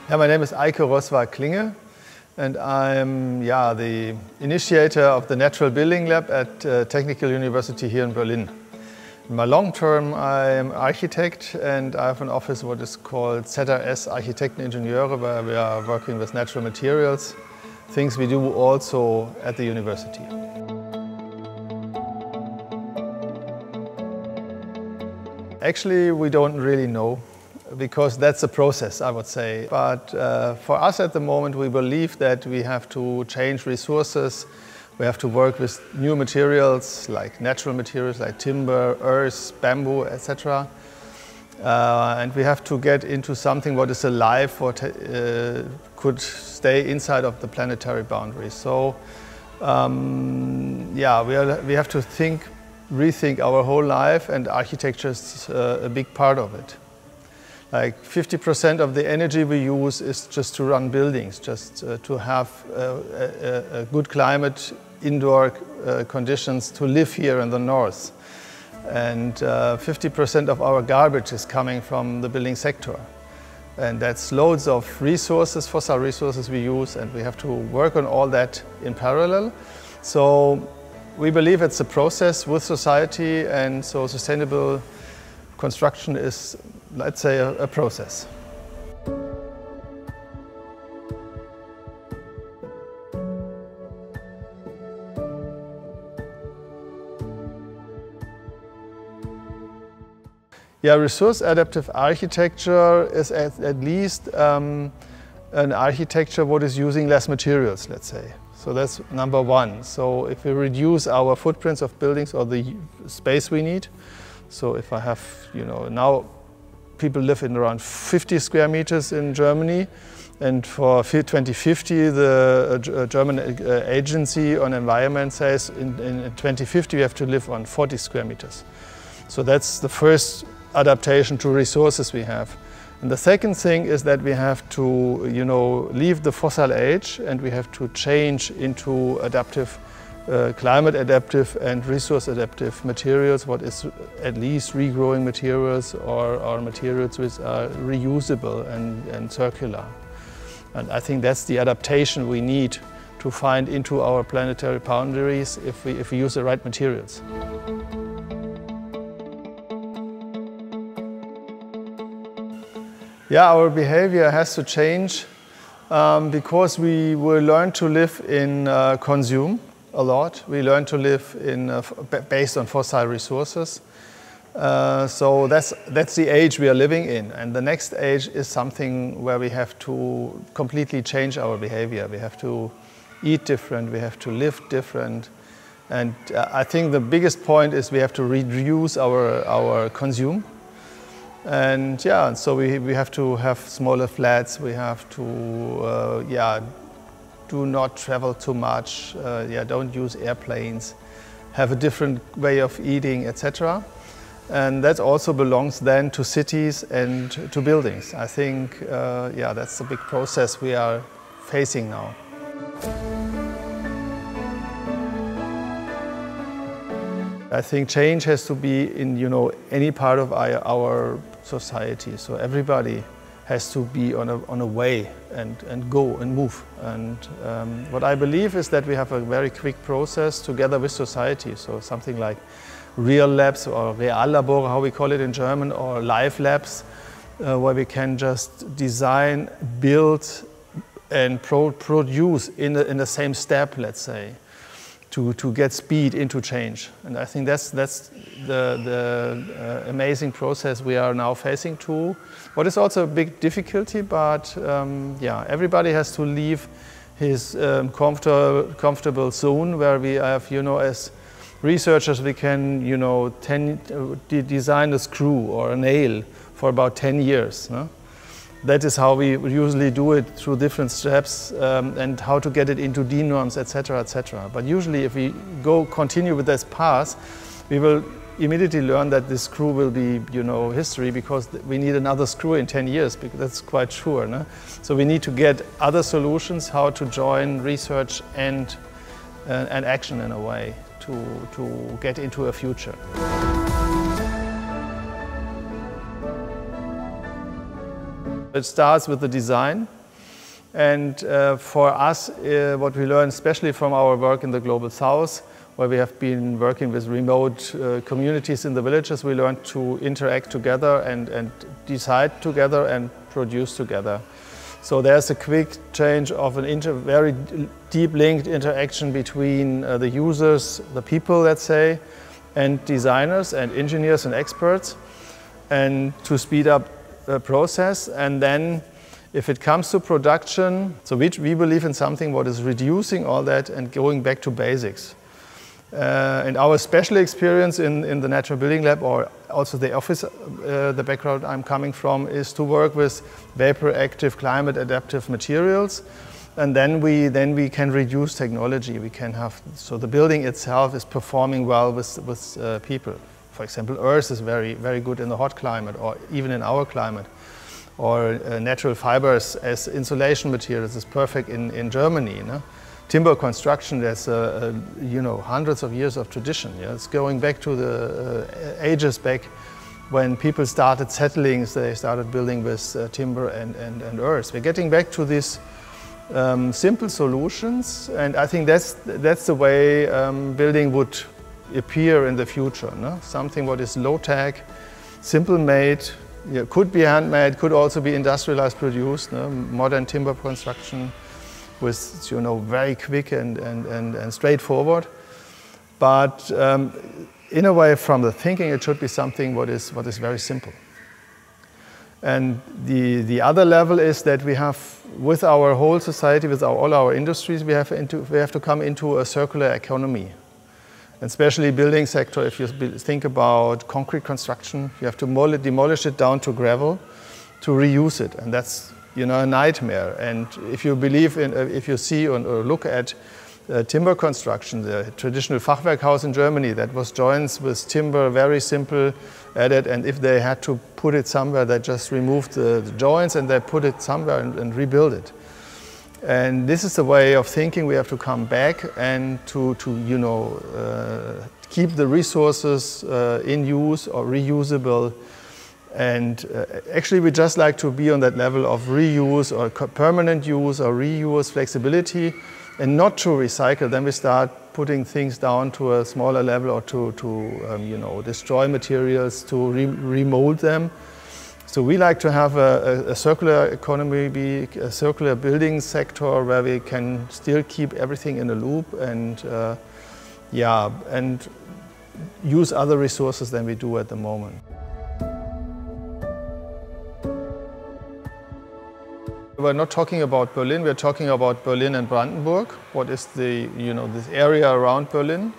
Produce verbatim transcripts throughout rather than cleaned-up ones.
Yeah, my name is Eike Roswag-Klinge, and I'm yeah, the initiator of the Natural Building Lab at uh, Technical University here in Berlin. In my long term, I'm architect and I have an office what is called Z R S Architekteningenieure, where we are working with natural materials, things we do also at the university. Actually, we don't really know, because that's a process, I would say. But uh, for us at the moment, we believe that we have to change resources. We have to work with new materials, like natural materials like timber, earth, bamboo, et cetera. Uh, and we have to get into something what is alive, what uh, could stay inside of the planetary boundaries. So, um, yeah, we, are, we have to think, rethink our whole life, and architecture is uh, a big part of it. Like fifty percent of the energy we use is just to run buildings, just uh, to have uh, a, a good climate, indoor uh, conditions to live here in the north. And fifty percent uh, of our garbage is coming from the building sector. And that's loads of resources, fossil resources we use, and we have to work on all that in parallel. So we believe it's a process with society, and so sustainable construction is, let's say, a, a process. Yeah, resource adaptive architecture is at, at least um, an architecture what is using less materials, let's say. So that's number one. So if we reduce our footprints of buildings or the space we need, so if I have, you know, now people live in around fifty square meters in Germany, and for twenty fifty the uh, German uh, Agency on Environment says in, in twenty fifty we have to live on forty square meters. So that's the first adaptation to resources we have. And the second thing is that we have to, you know, leave the fossil age, and we have to change into adaptive, uh, climate adaptive and resource adaptive materials, what is at least regrowing materials, or, or materials which are reusable and, and circular. And I think that's the adaptation we need to find into our planetary boundaries if we, if we use the right materials. Yeah, our behavior has to change um, because we will learn to live in uh, consume a lot. We learn to live in uh, based on fossil resources. Uh, so that's that's the age we are living in, and the next age is something where we have to completely change our behavior. We have to eat different. We have to live different, and uh, I think the biggest point is we have to reduce our our consume. And yeah, so we, we have to have smaller flats, we have to, uh, yeah, do not travel too much, uh, yeah, don't use airplanes, have a different way of eating, et cetera. And that also belongs then to cities and to buildings. I think, uh, yeah, that's a big process we are facing now. I think change has to be in, you know, any part of our, our society. So everybody has to be on a, on a way and, and go and move. And um, what I believe is that we have a very quick process together with society. So something like real labs, or Reallabore, how we call it in German, or live labs, uh, where we can just design, build and pro produce in the, in the same step, let's say. To, to get speed into change. And I think that's, that's the, the uh, amazing process we are now facing to. What is also a big difficulty, but um, yeah, everybody has to leave his um, comfortable, comfortable zone, where we have, you know, as researchers, we can, you know, ten, uh, de design a screw or a nail for about ten years. No? That is how we usually do it, through different steps, um, and how to get it into D norms, et cetera, et cetera. But usually, if we go continue with this path, we will immediately learn that this screw will be, you know, history, because we need another screw in ten years. Because that's quite sure. No? So we need to get other solutions, how to join research and uh, and action in a way to to get into a future. It starts with the design. And uh, for us, uh, what we learned, especially from our work in the Global South, where we have been working with remote uh, communities in the villages, we learned to interact together and, and decide together and produce together. So there's a quick change of an inter very deep linked interaction between uh, the users, the people, let's say, and designers and engineers and experts, and to speed up the process. And then if it comes to production, so we, we believe in something what is reducing all that and going back to basics. Uh, and our special experience in, in the Natural Building Lab, or also the office, uh, the background I'm coming from, is to work with vapor-active, climate-adaptive materials. And then we, then we can reduce technology. We can have, so the building itself is performing well with, with uh, people. For example, earth is very, very good in the hot climate, or even in our climate. Or uh, natural fibers as insulation materials is perfect in, in Germany. No? Timber construction, there's uh, uh, you know, hundreds of years of tradition. Yeah? It's going back to the uh, ages back when people started settling, they started building with uh, timber and, and, and earth. We're getting back to these um, simple solutions, and I think that's, that's the way um, building would appear in the future. No? Something what is low-tech, simple-made, yeah, could be handmade, could also be industrialized, produced, no? Modern timber construction with, you know, very quick and, and, and, and straightforward. But um, in a way, from the thinking, it should be something what is, what is very simple. And the, the other level is that we have, with our whole society, with our, all our industries, we have, into, we have to come into a circular economy. Especially building sector, if you think about concrete construction, you have to demolish it down to gravel to reuse it, and that's, you know, a nightmare. And if you believe in, if you see or look at uh, timber construction, the traditional Fachwerkhaus in Germany, that was joints with timber, very simple added, and if they had to put it somewhere, they just removed the, the joints and they put it somewhere and, and rebuild it. And this is the way of thinking we have to come back and to, to you know, uh, keep the resources uh, in use or reusable. And uh, actually we just like to be on that level of reuse or permanent use or reuse flexibility and not to recycle. Then we start putting things down to a smaller level or to, to um, you know, destroy materials, to re remold them. So we like to have a, a, a circular economy, be a circular building sector where we can still keep everything in a loop and uh, yeah, and use other resources than we do at the moment. We're not talking about Berlin, we're talking about Berlin and Brandenburg. What is the, you know, this area around Berlin?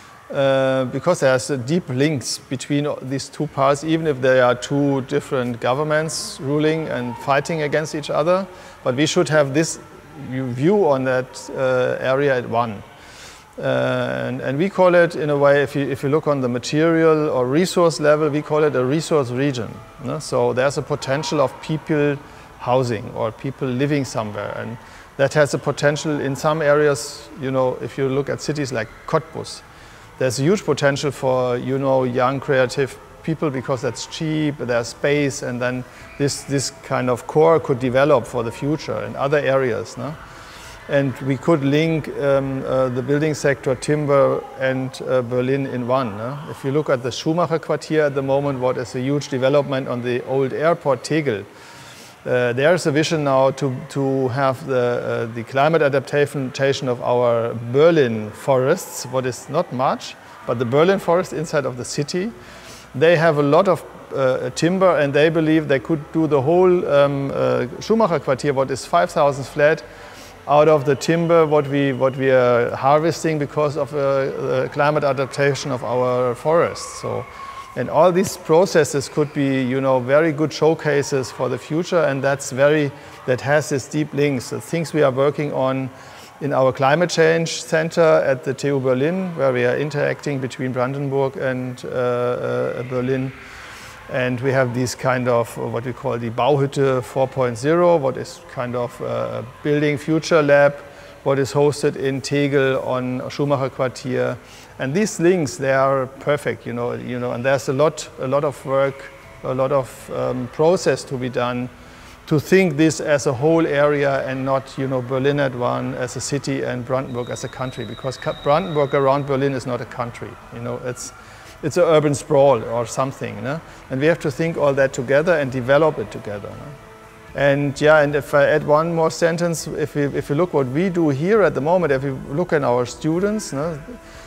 Uh, because there's a deep links between these two parts, even if they are two different governments ruling and fighting against each other. But we should have this view on that uh, area at one. Uh, and, and we call it, in a way, if you, if you look on the material or resource level, we call it a resource region. No? So there's a potential of people housing or people living somewhere. And that has a potential in some areas, you know, if you look at cities like Cottbus, there's a huge potential for, you know, young creative people because that's cheap, there's space, and then this, this kind of core could develop for the future in other areas. No? And we could link um, uh, the building sector, timber and uh, Berlin in one. No? If you look at the Schumacher Quartier at the moment, what is a huge development on the old airport Tegel, Uh, there's a vision now to, to have the, uh, the climate adaptation of our Berlin forests, what is not much, but the Berlin forest inside of the city. They have a lot of uh, timber and they believe they could do the whole um, uh, Schumacher Quartier, what is five thousand flat, out of the timber what we, what we are harvesting because of uh, the climate adaptation of our forests. So, and all these processes could be, you know, very good showcases for the future, and that's very, that has this deep links. The things we are working on in our climate change center at the T U Berlin, where we are interacting between Brandenburg and uh, uh, Berlin. And we have these kind of what we call the Bauhütte four point oh, what is kind of a building future lab, what is hosted in Tegel on Schumacher Quartier. And these links, they are perfect, you know, you know, and there's a lot, a lot of work, a lot of um, process to be done to think this as a whole area and not, you know, Berlin at one as a city and Brandenburg as a country, because Brandenburg around Berlin is not a country, you know, it's, it's an urban sprawl or something, you know? And we have to think all that together and develop it together. You know? And yeah, and if I add one more sentence, if we, if you look what we do here at the moment, if you look at our students, you know,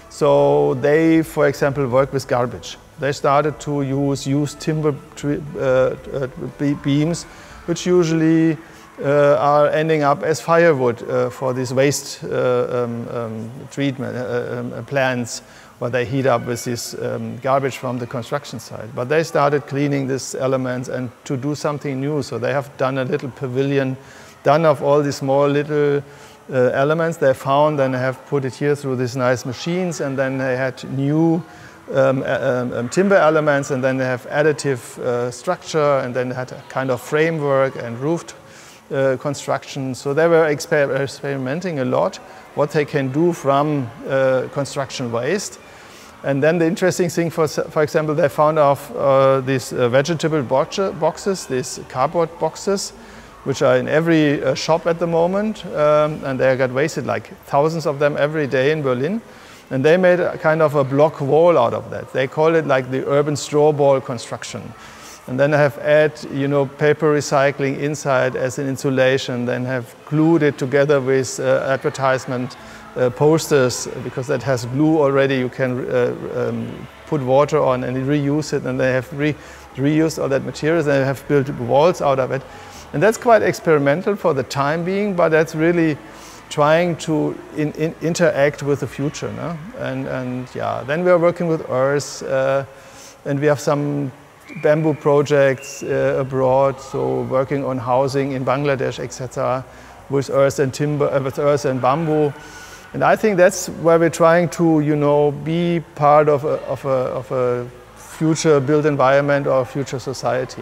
so they, for example, work with garbage. They started to use used timber tree, uh, uh, beams, which usually uh, are ending up as firewood uh, for these waste uh, um, um, treatment uh, um, plants, where they heat up with this um, garbage from the construction site. But they started cleaning these elements and to do something new. So they have done a little pavilion, done of all these small little uh, elements they found, and have put it here through these nice machines, and then they had new Um, um, um, timber elements, and then they have additive uh, structure, and then they had a kind of framework and roofed uh, construction. So they were exper experimenting a lot what they can do from uh, construction waste. And then the interesting thing, for, for example, they found off uh, these uh, vegetable boxes, these cardboard boxes, which are in every uh, shop at the moment, um, and they got wasted, like thousands of them every day in Berlin. And they made a kind of a block wall out of that. They call it like the urban straw ball construction. And then have add, you know, paper recycling inside as an insulation, then have glued it together with uh, advertisement uh, posters, because that has glue already. You can uh, um, put water on and reuse it, and they have re reused all that materials, and they have built walls out of it. And that's quite experimental for the time being, but that's really trying to in, in interact with the future, no? and, and yeah, then we are working with earth, uh, and we have some bamboo projects uh, abroad, so working on housing in Bangladesh, et cetera, with earth and timber, uh, with earth and bamboo, and I think that's where we're trying to, you know, be part of a, of a, of a future built environment or future society.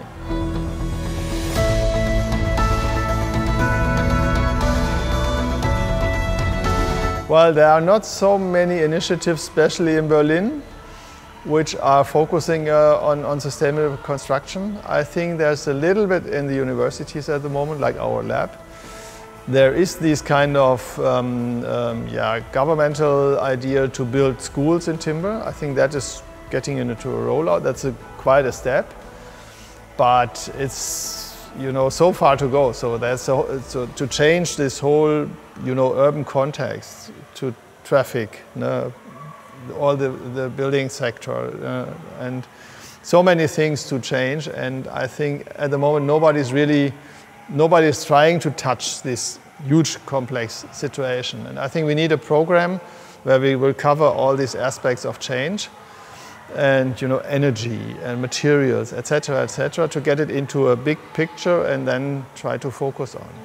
Well, there are not so many initiatives, especially in Berlin, which are focusing uh, on, on sustainable construction. I think there's a little bit in the universities at the moment, like our lab. There is this kind of um, um, yeah, governmental idea to build schools in timber. I think that is getting into a rollout. That's a, quite a step, but it's, you know, so far to go. So there's so, so to change this whole, you know, urban context to traffic, you know, all the, the building sector, uh, and so many things to change. And I think at the moment nobody's really, nobody's trying to touch this huge complex situation. And I think we need a program where we will cover all these aspects of change, and, you know, energy and materials, et cetera, et cetera, to get it into a big picture and then try to focus on.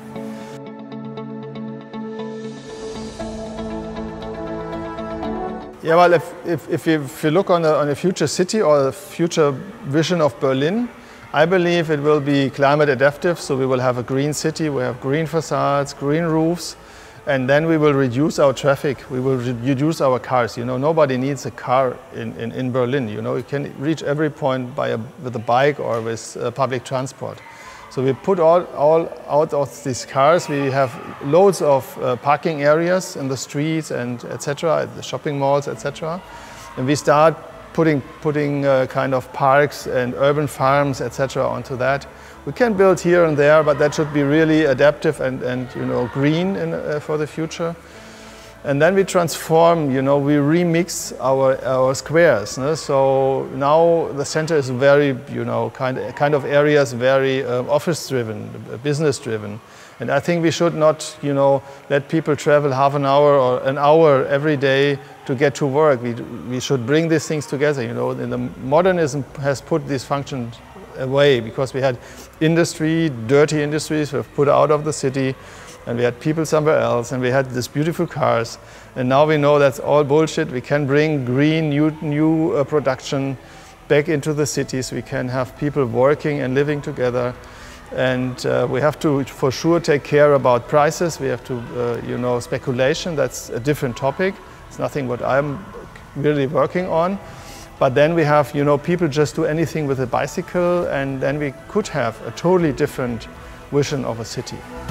Yeah, well, if, if, if, you, if you look on a, on a future city or the future vision of Berlin, I believe it will be climate adaptive, so we will have a green city, we have green facades, green roofs, and then we will reduce our traffic, we will reduce our cars. You know, nobody needs a car in, in, in Berlin, you know, you can reach every point by a, with a bike or with uh, public transport. So we put all, all out of these cars. We have loads of uh, parking areas in the streets and et cetera, at the shopping malls, et cetera. And we start putting, putting uh, kind of parks and urban farms, et cetera, onto that. We can build here and there, but that should be really adaptive and, and you know, green in, uh, for the future. And then we transform, you know, we remix our, our squares. No? So now the center is very, you know, kind of, kind of areas very uh, office-driven, business-driven. And I think we should not, you know, let people travel half an hour or an hour every day to get to work. We, we should bring these things together, you know. And the modernism has put these functions away because we had industry, dirty industries, we've put out of the city, and we had people somewhere else, and we had these beautiful cars. And now we know that's all bullshit. We can bring green, new, new uh, production back into the cities. We can have people working and living together. And uh, we have to, for sure, take care about prices. We have to, uh, you know, speculation. That's a different topic. It's nothing what I'm really working on. But then we have, you know, people just do anything with a bicycle, and then we could have a totally different vision of a city.